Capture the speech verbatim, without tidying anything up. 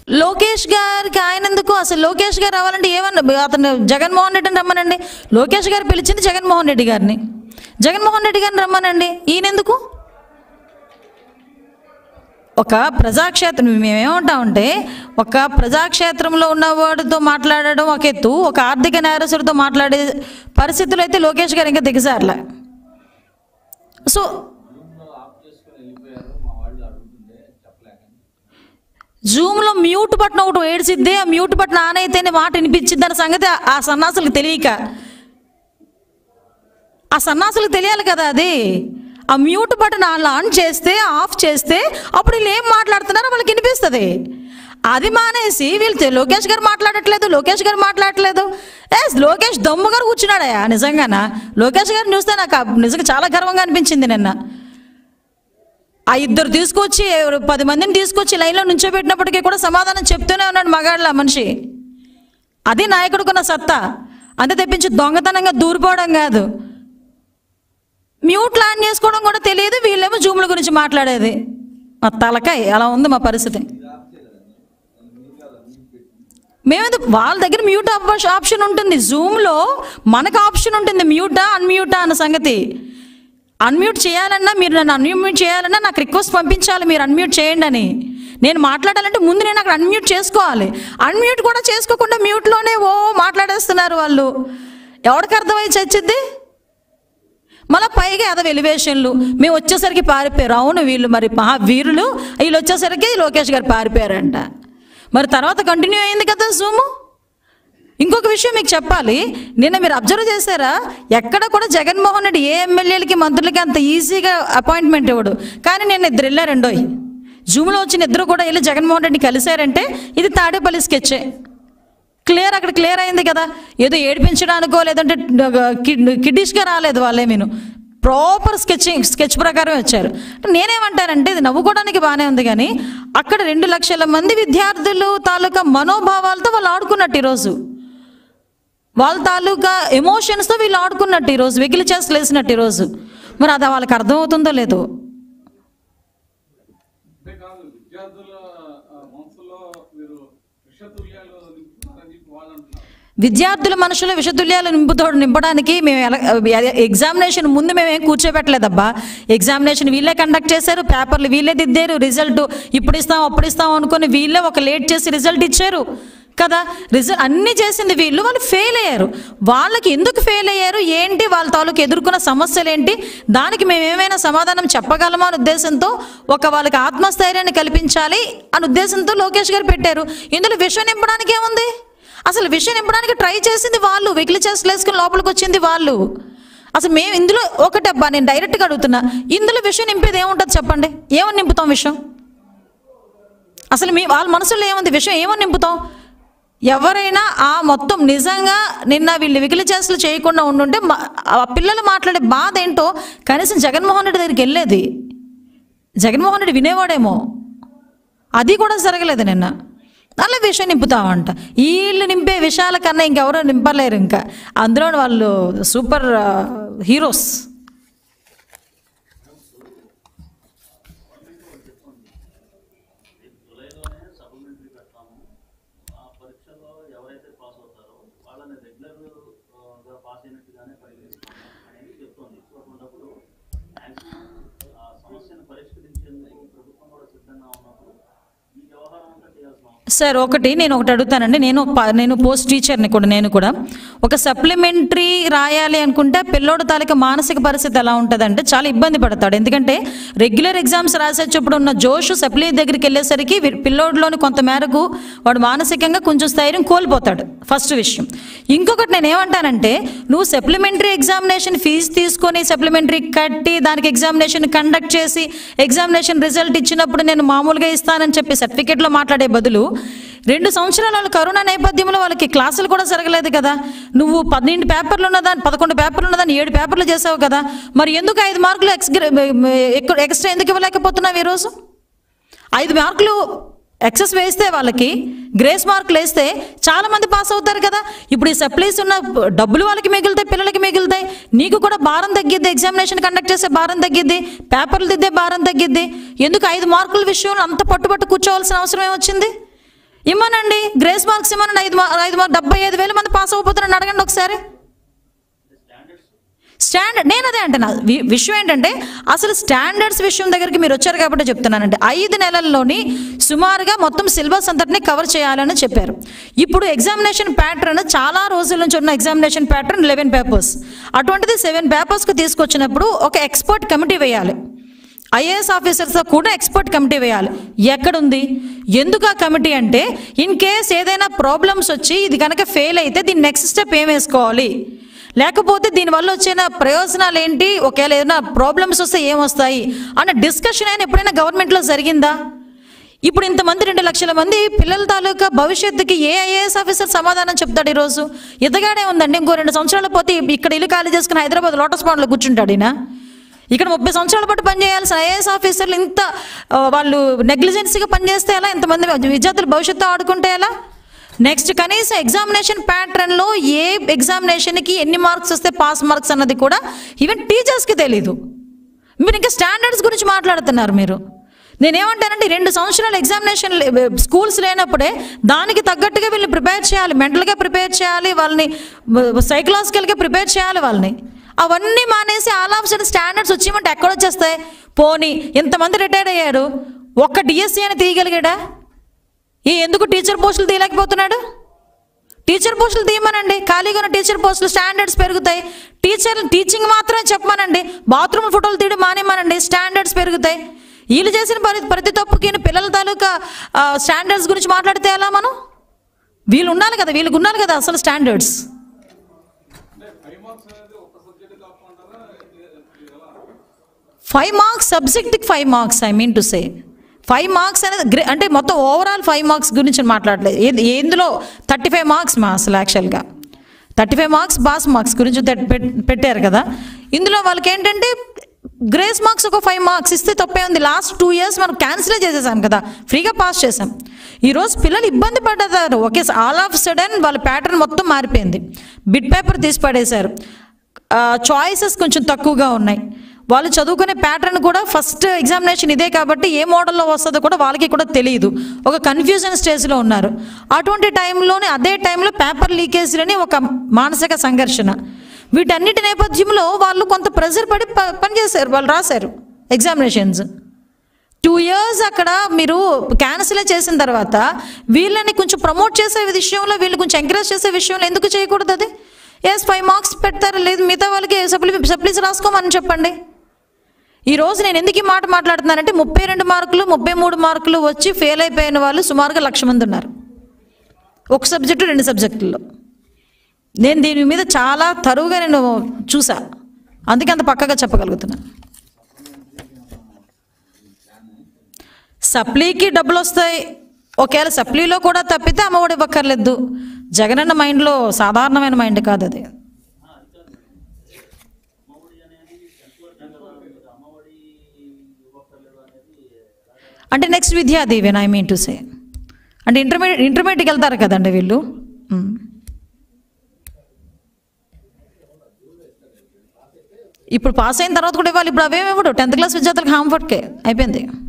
లోకేష్ గారికి ఆయన ఎందుకు? అసలు లోకేష్ గారు రావాలంటే ఏమన్నా అతను జగన్మోహన్ రెడ్డిని రమ్మనండి. లోకేష్ గారు పిలిచింది జగన్మోహన్ రెడ్డి గారిని, జగన్మోహన్ రెడ్డి గారిని రమ్మనండి. ఈయన ఎందుకు? ఒక ప్రజాక్షేత్రం మేమేమంటామంటే, ఒక ప్రజాక్షేత్రంలో ఉన్నవాడితో మాట్లాడడం ఒక ఎత్తు, ఒక ఆర్థిక నేరస్తుడితో మాట్లాడే పరిస్థితులు అయితే లోకేష్ గారు ఇంకా దిగజారలే. సో జూమ్లో మ్యూట్ బటన్ ఒకటి ఏడ్చిద్ది, ఆ మ్యూట్ బటన్ ఆన్ అయితేనే మాట వినిపించిద్ది అన్న సంగతి ఆ సన్నాసులకు తెలియక, ఆ సన్నాసులకు తెలియాలి కదా అది. ఆ మ్యూట్ బటన్ అలా ఆన్ చేస్తే ఆఫ్ చేస్తే అప్పుడు వీళ్ళు ఏం మాట్లాడుతున్నారో వాళ్ళకి వినిపిస్తుంది. అది మానేసి వీళ్ళు లోకేష్ గారు మాట్లాడట్లేదు, లోకేష్ గారు మాట్లాడట్లేదు. ఎస్, లోకేష్ దమ్ము గారు కూర్చున్నాడయా. నిజంగానా లోకేష్ గారిని చూస్తే నాకు నిజంగా చాలా గర్వంగా అనిపించింది నిన్న. ఆ ఇద్దరు తీసుకొచ్చి పది మందిని తీసుకొచ్చి లైన్లో నుంచోబెట్టినప్పటికీ కూడా సమాధానం చెప్తూనే ఉన్నాడు మగాళ్ళ మనిషి. అది నాయకుడుకున్న సత్తా. అంతే తెప్పించి దొంగతనంగా దూరిపోవడం కాదు, మ్యూట్ ఆన్ చేసుకోవడం కూడా తెలియదు. వీళ్ళేమో జూముల గురించి మాట్లాడేది. మా తలకాయ అలా ఉంది మా పరిస్థితి. మేమైతే వాళ్ళ దగ్గర మ్యూట్ ఆప్షన్ ఉంటుంది, జూమ్లో మనకు ఆప్షన్ ఉంటుంది మ్యూటా అన్మ్యూటా అన్న సంగతి. అన్మ్యూట్ చేయాలన్నా మీరు నన్ను అన్మ్యూట్ చేయాలన్నా నాకు రిక్వెస్ట్ పంపించాలి, మీరు అన్మ్యూట్ చేయండి అని. నేను మాట్లాడాలంటే ముందు నేను అక్కడ అన్మ్యూట్ చేసుకోవాలి. అన్మ్యూట్ కూడా చేసుకోకుండా మ్యూట్లోనే ఓ మాట్లాడేస్తున్నారు వాళ్ళు. ఎవరికి అర్థమై చచ్చిద్ది? మళ్ళీ పైగా అదవ ఎలివేషన్లు. మేము వచ్చేసరికి పారిపోయారు. అవును, వీళ్ళు మరి మహా వీరులు, వీళ్ళు వచ్చేసరికి లోకేష్ గారు పారిపోయారంట. మరి తర్వాత కంటిన్యూ అయింది కదా జూము. ఇంకొక విషయం మీకు చెప్పాలి, నిన్న మీరు అబ్జర్వ్ చేశారా? ఎక్కడ కూడా జగన్మోహన్ రెడ్డి ఏ ఎమ్మెల్యేలకి మంత్రులకి అంత ఈజీగా అపాయింట్మెంట్ ఇవ్వడు. కానీ నేను ఇద్దరు వెళ్ళారండోయ్, జూమ్లో వచ్చిన ఇద్దరు కూడా వెళ్ళి జగన్మోహన్ రెడ్డి కలిశారంటే ఇది తాడేపల్లి స్కెచ్చే. క్లియర్, అక్కడ క్లియర్ అయింది కదా. ఏదో ఏడిపించడానికో లేదంటే కిడ్డిష్గా రాలేదు వాళ్ళే, నేను ప్రాపర్ స్కెచింగ్ స్కెచ్ ప్రకారం వచ్చారు. నేనేమంటానంటే ఇది నవ్వుకోవడానికి బాగానే ఉంది, కానీ అక్కడ రెండు లక్షల మంది విద్యార్థులు తాలూకా మనోభావాలతో వాళ్ళు ఆడుకున్నట్టు ఈరోజు, వాళ్ళ తాలూకా ఎమోషన్స్తో వీళ్ళు ఆడుకున్నట్టు ఈరోజు, వెకిలి చేసి లేసినట్టు ఈరోజు. మరి అది వాళ్ళకి అర్థమవుతుందో లేదో. విద్యార్థుల మనసులో విషతుల్యాలు నింపుతో నింపడానికి మేము ఎగ్జామినేషన్ ముందు మేము ఏం కూర్చోబెట్టలేదబ్బా. ఎగ్జామినేషన్ వీళ్ళే కండక్ట్ చేశారు, పేపర్లు వీళ్ళే దిద్దారు, రిజల్ట్ ఇప్పుడు ఇస్తాం అప్పుడు ఇస్తాం అనుకుని వీళ్ళే ఒక లేట్ చేసి రిజల్ట్ ఇచ్చారు కదా. రిజల్ట్ అన్నీ చేసింది వీళ్ళు, వాళ్ళు ఫెయిల్ అయ్యారు. వాళ్ళకి ఎందుకు ఫెయిల్ అయ్యారు ఏంటి, వాళ్ళ తాలూకు ఎదుర్కొన్న సమస్యలు ఏంటి, దానికి మేము ఏమైనా సమాధానం చెప్పగలమా అనే ఉద్దేశంతో, ఒక వాళ్ళకి ఆత్మస్థైర్యాన్ని కల్పించాలి అనే ఉద్దేశంతో లోకేష్ గారు పెట్టారు. ఇందులో విషయం నింపడానికి ఏముంది? అసలు విషయం నింపడానికి ట్రై చేసింది వాళ్ళు, వెకిలి చేసి వేసుకుని లోపలికి వచ్చింది వాళ్ళు. అసలు మేము ఇందులో ఒకటబ్బా, నేను డైరెక్ట్గా అడుగుతున్నా, ఇందులో విషయం నింపేది ఏముంటుంది చెప్పండి? ఏమని నింపుతాం విషయం? అసలు మీ వాళ్ళ మనసులో ఏముంది? విషయం ఏమని నింపుతాం? ఎవరైనా ఆ మొత్తం నిజంగా నిన్న వీళ్ళు వెకిలి చేసలు చేయకుండా ఉండుంటే ఆ పిల్లలు మాట్లాడే బాధ ఏంటో కనీసం జగన్మోహన్ రెడ్డి దగ్గరికి వెళ్ళేది, జగన్మోహన్ రెడ్డి వినేవాడేమో. అది కూడా జరగలేదు నిన్న. అలా విషయం నింపుతామంట. వీళ్ళు నింపే విషయాల కన్నా ఇంకెవరో నింపలేరు. ఇంకా అందులో వాళ్ళు సూపర్ హీరోస్. సార్ ఒకటి నేను ఒకటి అడుగుతానండి. నేను నేను పోస్ట్ టీచర్ని కూడా. నేను కూడా ఒక సప్లిమెంటరీ రాయాలి అనుకుంటే పిల్లోడు తాలూకా మానసిక పరిస్థితి ఎలా ఉంటుందంటే చాలా ఇబ్బంది పడతాడు. ఎందుకంటే రెగ్యులర్ ఎగ్జామ్స్ రాసేటప్పుడు ఉన్న జోషు సప్లీ దగ్గరికి వెళ్ళేసరికి పిల్లోడులోని కొంత మేరకు వాడు మానసికంగా కొంచెం స్థైర్యం కోల్పోతాడు, ఫస్ట్ విషయం. ఇంకొకటి నేను ఏమంటానంటే, నువ్వు సప్లిమెంటరీ ఎగ్జామినేషన్ ఫీజు తీసుకొని సప్లిమెంటరీ కట్టి దానికి ఎగ్జామినేషన్ కండక్ట్ చేసి ఎగ్జామినేషన్ రిజల్ట్ ఇచ్చినప్పుడు నేను మామూలుగా ఇస్తానని చెప్పి సర్టిఫికేట్లో మాట్లాడే బదులు రెండు సంవత్సరాలు కరోనా నేపథ్యంలో వాళ్ళకి క్లాసులు కూడా జరగలేదు కదా. నువ్వు పన్నెండు పేపర్లు ఉన్నదాన్ని పదకొండు పేపర్లు ఉన్నదాన్ని ఏడు పేపర్లు చేసావు కదా. మరి ఎందుకు ఐదు మార్కులు ఎక్స్ ఎక్స్ట్రా ఎందుకు ఇవ్వలేకపోతున్నావు? ఈరోజు ఐదు మార్కులు ఎక్సెస్ వేస్తే వాళ్ళకి గ్రేస్ మార్కులు వేస్తే చాలామంది పాస్ అవుతారు కదా. ఇప్పుడు ఈ సప్లీస్ ఉన్న డబ్బులు వాళ్ళకి మిగులుతాయి, పిల్లలకి మిగులుతాయి, నీకు కూడా భారం తగ్గిద్ది, ఎగ్జామినేషన్ కండక్ట్ చేసే భారం తగ్గిద్ది, పేపర్లు దిద్దే భారం తగ్గిద్ది. ఎందుకు ఐదు మార్కుల విషయంలో అంత పట్టుబట్టు కూర్చోవలసిన అవసరం ఏమొచ్చింది? ఇమ్మనండి, గ్రేస్ మార్క్స్ ఇమ్మనండి. ఐదు ఐదు మార్క్ డెబ్బై ఐదు వేల మంది పాస్ అయిపోతున్నారని అడగండి ఒకసారి. స్టాండర్డ్, నేను అదే అంటున్నా. విషయం ఏంటంటే అసలు స్టాండర్డ్స్ విషయం దగ్గరికి మీరు వచ్చారు కాబట్టి చెప్తున్నానంటే ఐదు నెలల్లోని సుమారుగా మొత్తం సిలబస్ అంతటిని కవర్ చేయాలని చెప్పారు. ఇప్పుడు ఎగ్జామినేషన్ ప్యాటర్న్ చాలా రోజుల నుంచి ఉన్న ఎగ్జామినేషన్ ప్యాటర్న్ లెవెన్ పేపర్స్, అటువంటిది సెవెన్ పేపర్స్కి తీసుకొచ్చినప్పుడు ఒక ఎక్స్పర్ట్ కమిటీ వేయాలి. ఐఏఎస్ ఆఫీసర్స్తో కూడా ఎక్స్పర్ట్ కమిటీ వేయాలి. ఎక్కడుంది? ఎందుకు ఆ కమిటీ అంటే ఇన్ కేస్ ఏదైనా ప్రాబ్లమ్స్ వచ్చి ఇది కనుక ఫెయిల్ అయితే దీని నెక్స్ట్ స్టెప్ ఏం వేసుకోవాలి, లేకపోతే దీనివల్ల వచ్చిన ప్రయోజనాలు ఏంటి, ఒకవేళ ఏదైనా ప్రాబ్లమ్స్ వస్తే ఏమొస్తాయి అన్న డిస్కషన్ అయినా ఎప్పుడైనా గవర్నమెంట్లో జరిగిందా? ఇప్పుడు ఇంతమంది రెండు లక్షల మంది పిల్లల తాలూకా భవిష్యత్తుకి ఏ ఐఏఎస్ ఆఫీసర్ సమాధానం చెప్తాడు? ఈరోజు ఇతగానే ఉందండి, ఇంకో రెండు సంవత్సరాల పోతే ఇక్కడ ఇల్లు ఖాళీ చేసుకుని హైదరాబాద్ లోటస్ పాండ్లో కూర్చుంటాడు ఈయన. ఇక్కడ ముప్పై సంవత్సరాల పాటు పనిచేయాల్సిన ఐఏఎస్ ఆఫీసర్లు ఇంత వాళ్ళు నెగ్లిజెన్సీగా పనిచేస్తే ఎలా? ఇంతమంది విద్యార్థుల భవిష్యత్తు ఆడుకుంటే ఎలా? నెక్స్ట్ కనీసం ఎగ్జామినేషన్ ప్యాటర్న్లో ఏ ఎగ్జామినేషన్కి ఎన్ని మార్క్స్ వస్తే పాస్ మార్క్స్ అన్నది కూడా ఈవెన్ టీచర్స్కి తెలీదు. మీరు ఇంకా స్టాండర్డ్స్ గురించి మాట్లాడుతున్నారు. మీరు నేనేమంటానంటే రెండు సంవత్సరాలు ఎగ్జామినేషన్ స్కూల్స్ లేనప్పుడే దానికి తగ్గట్టుగా వీళ్ళని ప్రిపేర్ చేయాలి, మెంటల్గా ప్రిపేర్ చేయాలి, వాళ్ళని సైకలాజికల్గా ప్రిపేర్ చేయాలి వాళ్ళని. అవన్నీ మానేసి ఆల్ ఆఫ్ సడన్ స్టాండర్డ్స్ వచ్చేయమంటే ఎక్కడ వచ్చేస్తాయి? పోనీ ఇంతమంది రిటైర్ అయ్యాడు, ఒక్క డిఎస్సీ అని తీయగలిగాడా? ఈ ఎందుకు టీచర్ పోస్టులు తీయలేకపోతున్నాడు? టీచర్ పోస్టులు తీయమనండి, ఖాళీగా ఉన్న టీచర్ పోస్టులు, స్టాండర్డ్స్ పెరుగుతాయి. టీచర్ టీచింగ్ మాత్రమే చెప్పమనండి, బాత్రూమ్ ఫోటోలు తీయడం మానేమనండి, స్టాండర్డ్స్ పెరుగుతాయి. వీళ్ళు చేసిన ప్రతి ప్రతి తప్పుకి పిల్లల తాలూకా స్టాండర్డ్స్ గురించి మాట్లాడితే ఎలా? మనం వీళ్ళు ఉండాలి కదా, వీళ్ళకి ఉండాలి కదా అసలు స్టాండర్డ్స్. ఫైవ్ మార్క్స్ సబ్జెక్ట్కి five marks I mean to say five marks అనేది గ్రే అంటే మొత్తం ఓవరాల్ ఫైవ్ మార్క్స్ గురించి మాట్లాడలేదు. ఏది ఎందులో థర్టీ ఫైవ్ మార్క్స్ మా అసలు యాక్చువల్గా thirty five marks pass marks గురించి పెట్టారు కదా. ఇందులో వాళ్ళకి ఏంటంటే గ్రేస్ మార్క్స్ ఒక ఫైవ్ మార్క్స్ ఇస్తే తప్పే ఉంది. లాస్ట్ టూ ఇయర్స్ మనం క్యాన్సిలే చేసేసాం కదా, ఫ్రీగా పాస్ చేసాం. ఈరోజు పిల్లలు ఇబ్బంది పడ్డారు. ఒకే ఆల్ ఆఫ్ సడన్ వాళ్ళ ప్యాటర్న్ మొత్తం మారిపోయింది. బిట్ పేపర్ తీసి పడేశారు, చాయిసెస్ కొంచెం తక్కువగా ఉన్నాయి. వాళ్ళు చదువుకునే ప్యాటర్న్ కూడా ఫస్ట్ ఎగ్జామినేషన్ ఇదే కాబట్టి ఏ మోడల్లో వస్తుందో కూడా వాళ్ళకి కూడా తెలియదు, ఒక కన్ఫ్యూజన్ స్టేజ్లో ఉన్నారు. అటువంటి టైంలోనే అదే టైంలో పేపర్ లీకేజ్లని ఒక మానసిక సంఘర్షణ, వీటన్నిటి నేపథ్యంలో వాళ్ళు కొంత ప్రెజర్ పడి పనిచేశారు, వాళ్ళు రాశారు ఎగ్జామినేషన్స్. టూ ఇయర్స్ అక్కడ మీరు క్యాన్సిల్ చేసిన తర్వాత వీళ్ళని కొంచెం ప్రమోట్ చేసే విషయంలో, వీళ్ళు కొంచెం ఎంకరేజ్ చేసే విషయంలో ఎందుకు చేయకూడదు? అది ఎస్ ఫైవ్ మార్క్స్ పెడతారు, లేదు మిగతా వాళ్ళకి సప్లీ సప్లీస్ రాసుకోమని చెప్పండి. ఈరోజు నేను ఎందుకు ఈ మాట మాట్లాడుతున్నానంటే ముప్పై రెండు మార్కులు ముప్పై మూడు మార్కులు వచ్చి ఫెయిల్ అయిపోయిన వాళ్ళు సుమారుగా లక్ష మంది ఉన్నారు ఒక సబ్జెక్టు రెండు సబ్జెక్టుల్లో. నేను దీని మీద చాలా తరువుగా నేను చూసా, అందుకే అంత పక్కగా చెప్పగలుగుతున్నాను. సప్లీకి డబ్బులు వస్తాయి, ఒకవేళ సప్లీలో కూడా తప్పితే అమ్మఒడి ఇవ్వక్కర్లేదు. జగనన్న మైండ్లో సాధారణమైన మైండ్ కాదు అది. అంటే next Vidya Deevena I mean to say అంటే ఇంటర్మీడియట్ ఇంటర్మీడియట్కి వెళ్తారు కదండి వీళ్ళు. ఇప్పుడు పాస్ అయిన తర్వాత కూడా ఇవ్వాలి. ఇప్పుడు అవేమి ఇవ్వడు, టెన్త్ క్లాస్ విద్యార్థులకు హామ్ వర్కే అయిపోయింది.